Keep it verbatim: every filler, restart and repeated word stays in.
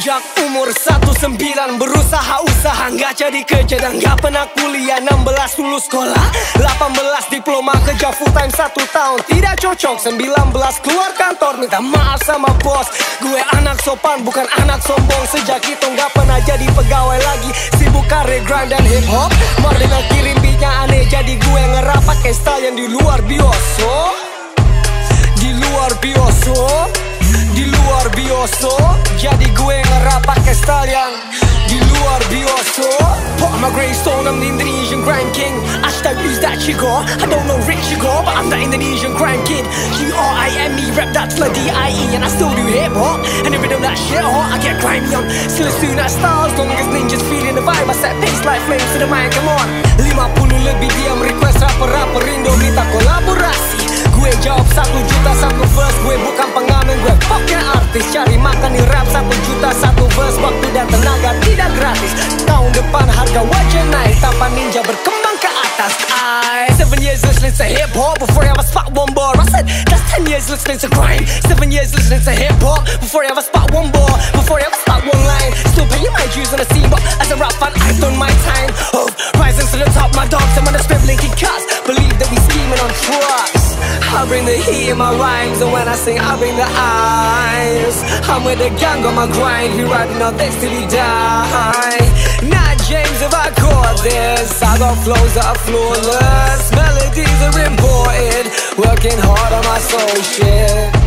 Sejak umur satu sembilan berusaha usaha, nggak jadi kerja dan nggak pernah kuliah. Enam belas lulus sekolah, delapan belas diploma, kerja full time satu tahun tidak cocok. Sembilan belas keluar kantor minta maaf sama bos. Gue anak sopan bukan anak sombong. Sejak itu nggak pernah jadi pegawai lagi, sibuk karir grind dan hip hop. Mar dengan kirim beatnya aneh, jadi gue ngerap pakai style yang di luar biasa. Di luar biasa, di luar biasa. Jadi gue ngerap pakai style yang di luar biasa. Put on my gravestone, I'm the Indonesian grind king. Hashtag use that chico. I don't know rich chico, but I'm the Indonesian grind kid. G R I M E, rap that till D I E. And I still do hip hop, and the rhythm that shit hot. I get grimy on, still as soon as stars. Long as ninjas feeling the vibe, I set pace like flames to the mind, come on. Lima puluh lebih diam request rapper-rapper Indo minta kolaborasi. Gue jawab satu juta satu verse. Gue bukan pengamen, gue fucking artis. Cari makan di rap satu juta satu verse. Waktu dan tenaga tidak gratis. Tahun depan harga wajar naik, tanpa ninja berkembang ke atas. I Seven years listening to hip hop before I ever spot one bar. I said that's ten years listening to grind. Seven years listening to hip hop before I ever spot one bar. Before I ever spot one line. Still paying my dues on the scene, but as a rap fan I've done my time of rising to the top. My dogs, I'm on the strip linking cuts. Believe that we scheming on trucks. I bring the heat in my rhymes, and when I sing I bring the eyes. I'm with the gang on my grind, we riding on this till we die. Not James if I call this. I got flows that are flawless. Melodies are important. Working hard on my soul shit.